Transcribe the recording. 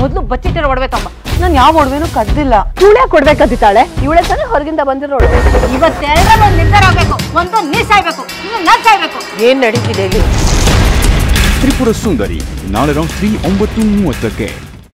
ಮೊದ್ಲು ಬಚ್ಚಿಟ್ಟಿರೋ ಒಡವೆ ತಮ್ಮ. ನಾನು ಯಾವ ಒಡವೆನೂ ಕದ್ದಿಲ್ಲ. ಇವಳೆ ಕೊಡ್ಬೇಕಂತಿದ್ದಾಳೆ. ಇವಳೆ ತಾನೇ ಹೊರಗಿಂದ ಬಂದಿರೋ ಒಡವೆ. ಇವತ್ತೆರಡರ ಒಂದು ನಿರ್ಧಾರ ಆಗ್ಬೇಕು. ಒಂದು ನೀ ಸಾಯ್ಬೇಕು, ಇನ್ನು ನಾನ್ ಸಾಯ್ಬೇಕು. ಏನ್ ನಡೀತಿದೆ ಇಲ್ಲಿ? ತ್ರಿಪುರ ಸುಂದರಿ ನಾಳೆ ರಾತ್ರಿ 9:30ಕ್ಕೆ.